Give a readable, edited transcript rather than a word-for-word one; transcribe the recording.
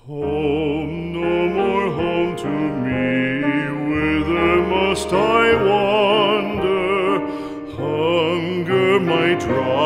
Home, no more home to me, whither must I wander? Hunger might draw